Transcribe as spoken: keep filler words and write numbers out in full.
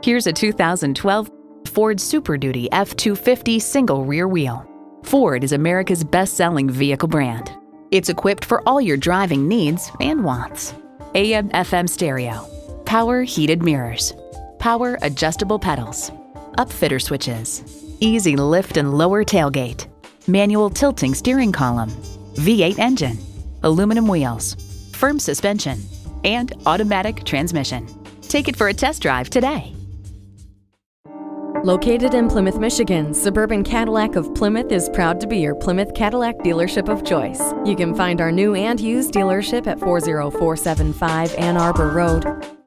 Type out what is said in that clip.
Here's a two thousand twelve Ford Super Duty F two fifty single rear wheel. Ford is America's best-selling vehicle brand. It's equipped for all your driving needs and wants. A M F M stereo, power heated mirrors, power adjustable pedals, upfitter switches, easy lift and lower tailgate, manual tilting steering column, V eight engine, aluminum wheels, firm suspension, and automatic transmission. Take it for a test drive today. Located in Plymouth, Michigan, Suburban Cadillac of Plymouth is proud to be your Plymouth Cadillac dealership of choice. You can find our new and used dealership at four oh four seven five Ann Arbor Road.